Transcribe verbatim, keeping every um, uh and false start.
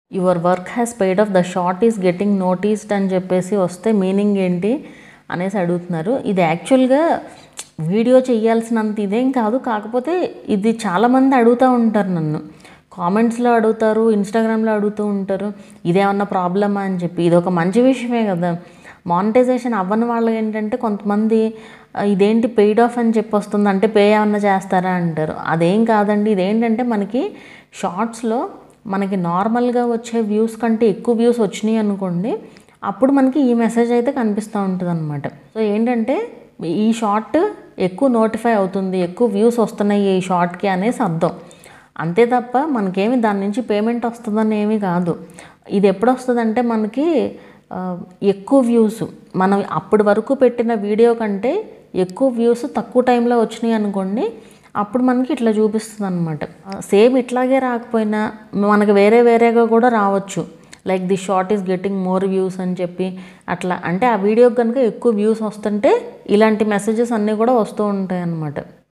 Your work has paid off, the short is getting noticed అని చెప్పేసి వస్తే meaning ఏంటి అనేసి అడుగుతున్నారు. ఇది యాక్చువల్గా వీడియో చేయాల్సినంత ఇదేం కాదు, కాకపోతే ఇది చాలామంది అడుగుతూ ఉంటారు నన్ను, కామెంట్స్లో అడుగుతారు, ఇన్స్టాగ్రామ్లో అడుగుతూ ఉంటారు ఇదేమన్నా ప్రాబ్లమా అని చెప్పి. ఇది ఒక మంచి విషయమే కదా. మానిటైజేషన్ అవ్వని వాళ్ళు ఏంటంటే కొంతమంది ఇదేంటి పెయిడ్ ఆఫ్ అని చెప్పి వస్తుంది అంటే పే ఏమన్నా చేస్తారా అంటారు. అదేం కాదండి. ఇదేంటంటే మనకి షార్ట్స్లో మనకి నార్మల్గా వచ్చే వ్యూస్ కంటే ఎక్కువ వ్యూస్ వచ్చినాయి అనుకోండి, అప్పుడు మనకి ఈ మెసేజ్ అయితే కనిపిస్తూ ఉంటుంది అనమాట. సో ఏంటంటే ఈ షార్ట్ ఎక్కువ నోటిఫై అవుతుంది, ఎక్కువ వ్యూస్ వస్తున్నాయి ఈ షార్ట్కి అనేసి అర్థం. అంతే తప్ప మనకేమి దాని నుంచి పేమెంట్ వస్తుందని ఏమీ కాదు. ఇది ఎప్పుడు వస్తుందంటే మనకి ఎక్కువ వ్యూస్, మనం అప్పటి వరకు పెట్టిన వీడియో కంటే ఎక్కువ వ్యూస్ తక్కువ టైంలో వచ్చినాయి అనుకోండి, అప్పుడు మనకి ఇట్లా చూపిస్తుంది అనమాట. సేమ్ ఇట్లాగే రాకపోయినా మనకు వేరే వేరేగా కూడా రావచ్చు. Like the short is getting more views అని చెప్పి అట్లా. అంటే ఆ వీడియోకి కనుక ఎక్కువ వ్యూస్ వస్తుంటే ఇలాంటి మెసేజెస్ అన్నీ కూడా వస్తూ ఉంటాయి అన్నమాట.